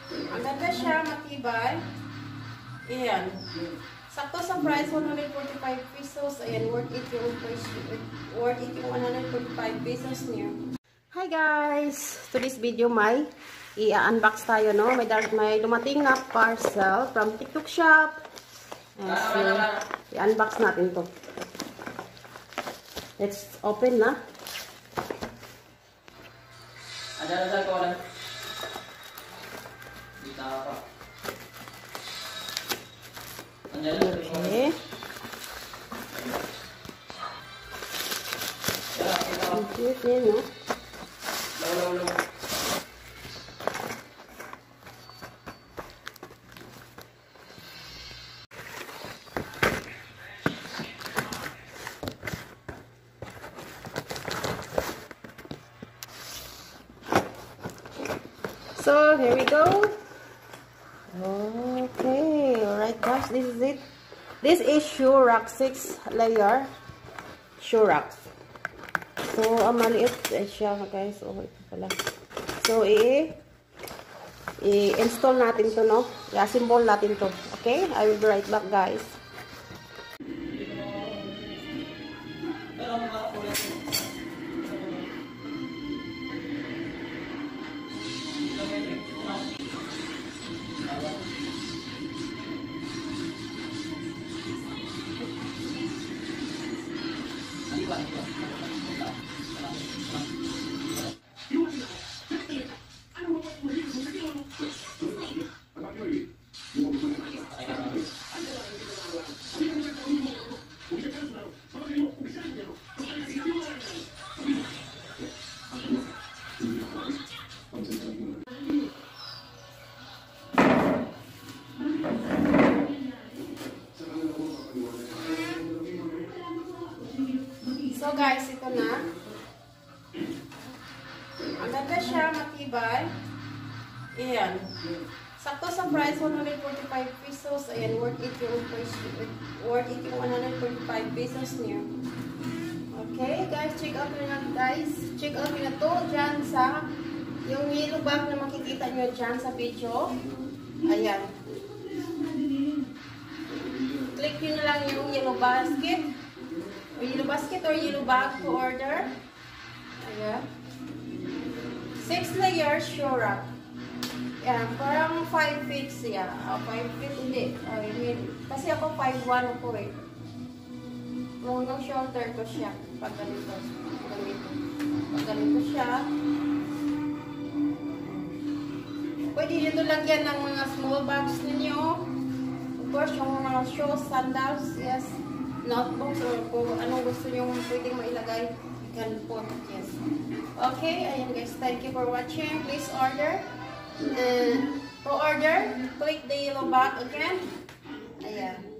Ang ganda siya, matibay. Ayan. Sakto sa price, 145 pesos. Ayan, worth it yung 145 pesos niya. Hi guys! Today's video may i-unbox tayo, no? May dumating na parcel from TikTok shop. So, i-unbox natin to. Let's open na. Ada ko lang. Dito ako. Okay. Cute yan, no? Low. So, here we go. Okay, alright guys, this is it. This is shoe rack 6 layer shoe rack. So, maliit siya guys. Oh, ito pala. So, i-install natin to, no? I-assemble natin to. Okay? I will be right back guys. So guys, ito na. Ang ganda siya, matibay. Ayan. Sakto sa price, 145 pesos. Ayan, worth it yung 145 pesos niya. Okay, guys, check out nyo na guys. Check out nyo na to dyan sa yung yellow bag na makikita nyo dyan sa video. Ayan. Click nyo na lang yung yellow basket. Yellow basket or yellow bag to order. Ayan. 6 layers shoe rack. Ayan. Parang 5 feet siya. 5 feet hindi. Kasi ako 5'1 ako eh. Long shoulder ko siya. Pag ganito. Pag ganito siya. Pwede dito lagyan ng mga small bags ninyo. Of course, yung mga shoes, sandals, yes. Notebooks or kung anong gusto nyo pwedeng mailagay, you can put, yes. Okay, ayan guys, thank you for watching. Please order. To order, click the yellow bag again. Ayan.